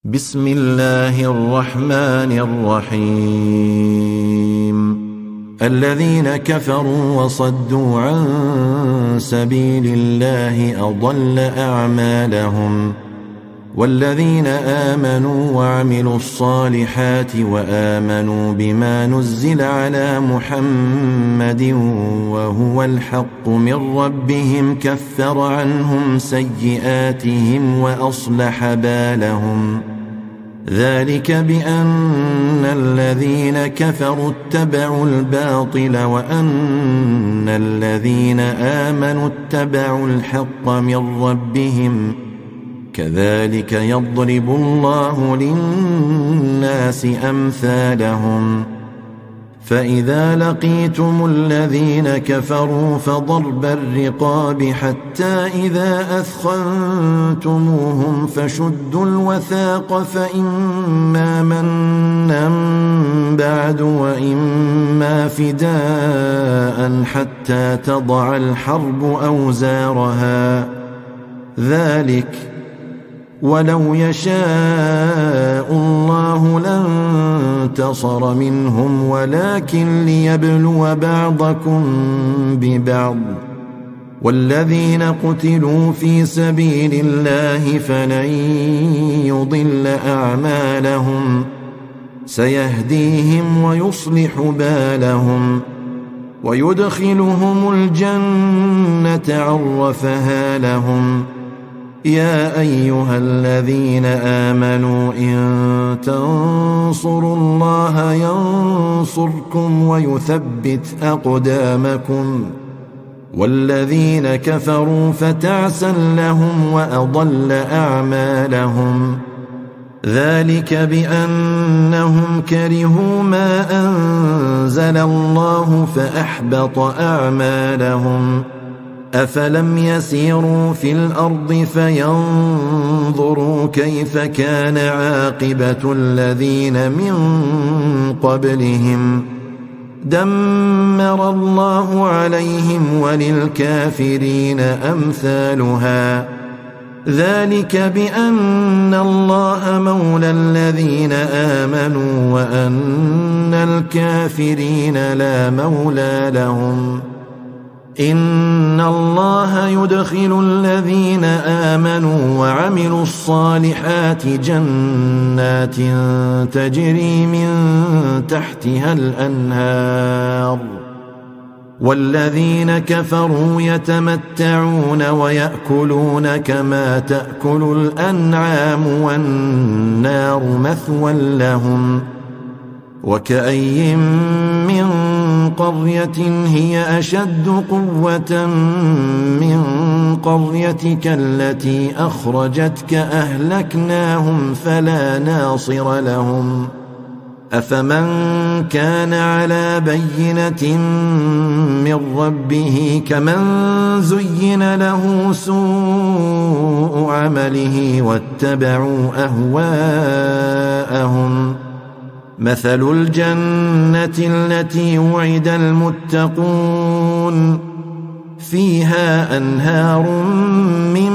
بسم الله الرحمن الرحيم. الذين كفروا وصدوا عن سبيل الله أضل أعمالهم، والذين آمنوا وعملوا الصالحات وآمنوا بما نزل على محمد وهو الحق من ربهم كفر عنهم سيئاتهم وأصلح بالهم. ذلك بأن الذين كفروا اتبعوا الباطل وأن الذين آمنوا اتبعوا الحق من ربهم، كذلك يضرب الله للناس أمثالهم. فإذا لقيتم الذين كفروا فضرب الرقاب حتى إذا أثخنتموهم فشدوا الوثاق، فإما منا بعد وإما فداء حتى تضع الحرب أوزارها. ذلك ولو يشاء الله لانتصر منهم ولكن ليبلو بعضكم ببعض. والذين قتلوا في سبيل الله فلن يضل أعمالهم، سيهديهم ويصلح بالهم ويدخلهم الجنة عرفها لهم. يا أيها الذين آمنوا إن تنصروا الله ينصركم ويثبت أقدامكم. والذين كفروا فتعسا لهم وأضل أعمالهم. ذلك بأنهم كرهوا ما أنزل الله فأحبط أعمالهم. أفلم يسيروا في الأرض فينظروا كيف كان عاقبة الذين من قبلهم، دمر الله عليهم وللكافرين أمثالها. ذلك بأن الله مولى الذين آمنوا وأن الكافرين لا مولى لهم. إن الله يدخل الذين آمنوا وعملوا الصالحات جنات تجري من تحتها الأنهار، والذين كفروا يتمتعون ويأكلون كما تأكل الأنعام والنار مثوى لهم. وكأي من قرية هي أشد قوة من قريتك التي أخرجتك أهلكناهم فلا ناصر لهم. أفمن كان على بينة من ربه كمن زين له سوء عمله واتبعوا أهواءهم. مثل الجنة التي وعد المتقون فيها أنهار من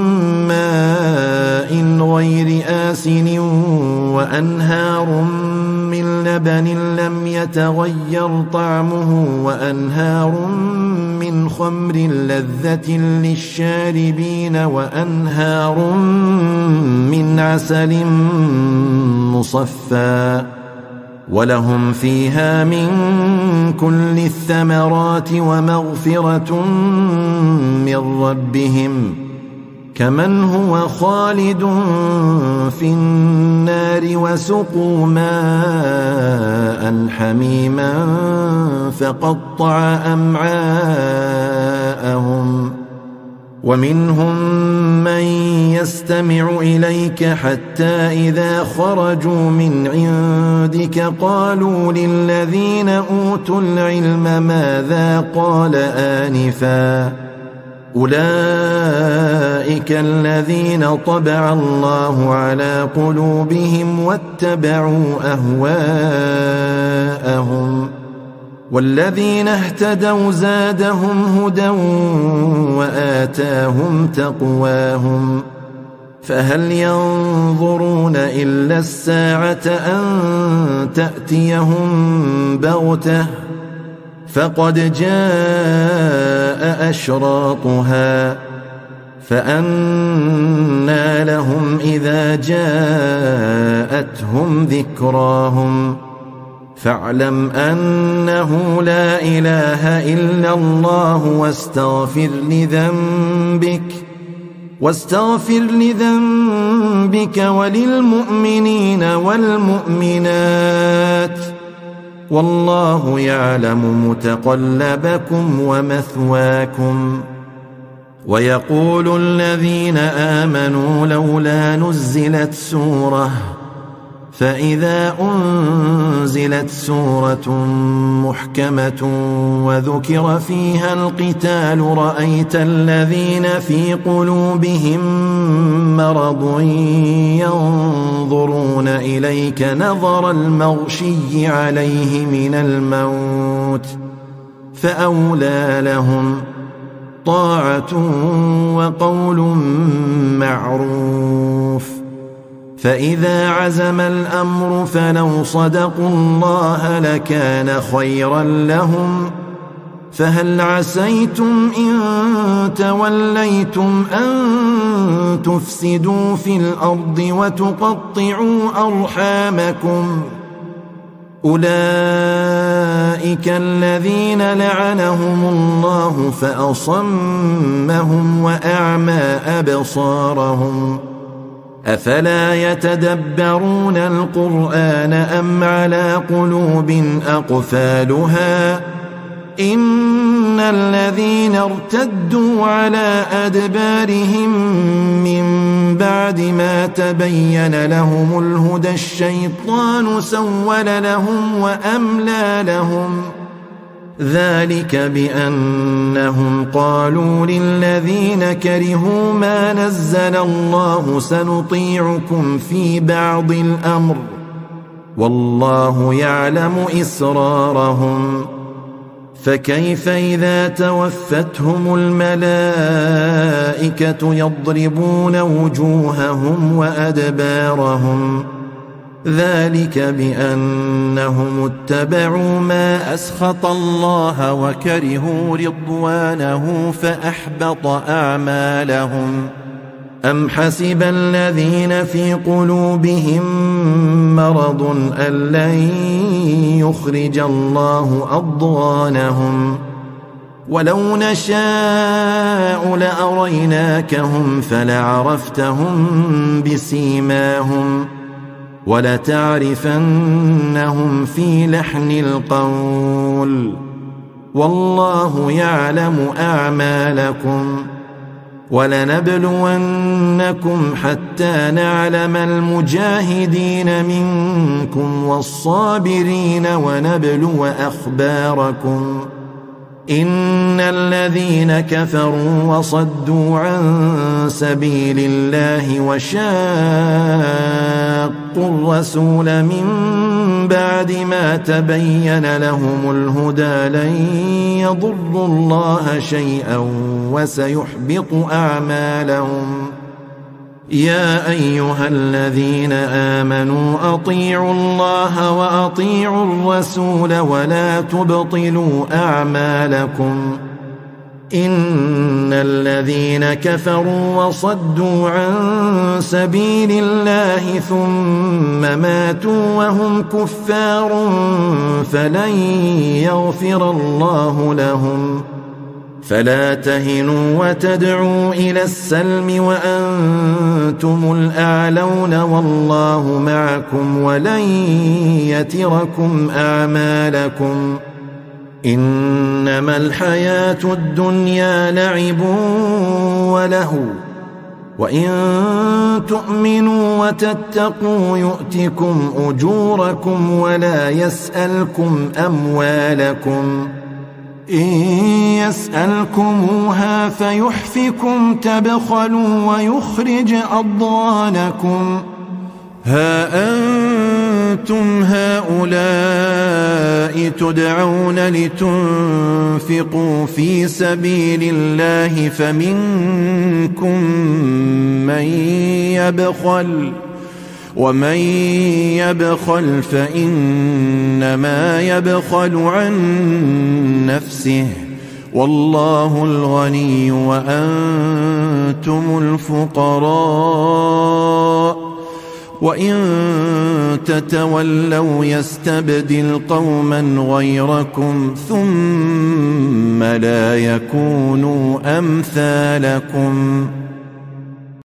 ماء غير آسن وأنهار من لبن لم يتغير طعمه وأنهار من خمر لذة للشاربين وأنهار من عسل مصفى، ولهم فيها من كل الثمرات ومغفرة من ربهم، كمن هو خالد في النار وسقوا ماء حميما فقطع أمعاءهم. ومنهم من يستمع إليك حتى إذا خرجوا من عندك قالوا للذين أوتوا العلم ماذا قال آنفا، أولئك الذين طبع الله على قلوبهم واتبعوا أهواءهم. والذين اهتدوا زادهم هدى وآتاهم تقواهم. فهل ينظرون إلا الساعة أن تأتيهم بغتة فقد جاء أشراطها فأنى لهم إذا جاءتهم ذكراهم فاعلم أنه لا إله إلا الله واستغفر لذنبك وللمؤمنين والمؤمنات والله يعلم متقلبكم ومثواكم. ويقول الذين آمنوا لولا نزلت سورة فإذا أنزلت سورة محكمة وذكر فيها القتال رأيت الذين في قلوبهم مرض ينظرون إليك نظر المغشي عليه من الموت فأولى لهم طاعة وقول معروف. فإذا عزم الأمر فلو صدقوا الله لكان خيرا لهم. فهل عسيتم إن توليتم أن تفسدوا في الأرض وتقطعوا أرحامكم أولئك الذين لعنهم الله فأصمهم وأعمى أبصارهم أفلا يتدبرون القرآن أم على قلوب أقفالها إن الذين ارتدوا على أدبارهم من بعد ما تبين لهم الهدى الشيطان سول لهم وأملى لهم ذلك بأنهم قالوا للذين كرهوا ما نزل الله سنطيعكم في بعض الأمر والله يعلم إسرارهم. فكيف إذا توفتهم الملائكة يضربون وجوههم وأدبارهم ذلك بأنهم اتبعوا ما أسخط الله وكرهوا رضوانه فأحبط أعمالهم. أم حسب الذين في قلوبهم مرض أن لن يخرج الله أضغانهم ولو نشاء لأريناكهم فلعرفتهم بسيماهم ولتعرفنهم في لحن القول والله يعلم أعمالكم. ولنبلونكم حتى نعلم المجاهدين منكم والصابرين ونبلو أخباركم. إن الذين كفروا وصدوا عن سبيل الله وشاقوا الرسول من بعد ما تبين لهم الهدى لن يضروا الله شيئا وسيحبط أعمالهم. يا أيها الذين آمنوا أطيعوا الله وأطيعوا الرسول ولا تبطلوا أعمالكم. إن الذين كفروا وصدوا عن سبيل الله ثم ماتوا وهم كفار فلن يغفر الله لهم. فلا تهنوا وتدعوا إلى السلم وأنتم الأعلون والله معكم ولن يتركم أعمالكم. إنما الحياة الدنيا لعب ولهو وإن تؤمنوا وتتقوا يؤتكم أجوركم ولا يسألكم أموالكم. إن يسألكموها فيحفكم تبخلوا ويخرج أضغانكم. ها أنتم هؤلاء تدعون لتنفقوا في سبيل الله فمنكم ومن يبخل فإنما يبخل عن نفسه، والله الغني وأنتم الفقراء، وإن تتولوا يستبدل قوما غيركم ثم لا يكونوا أمثالكم.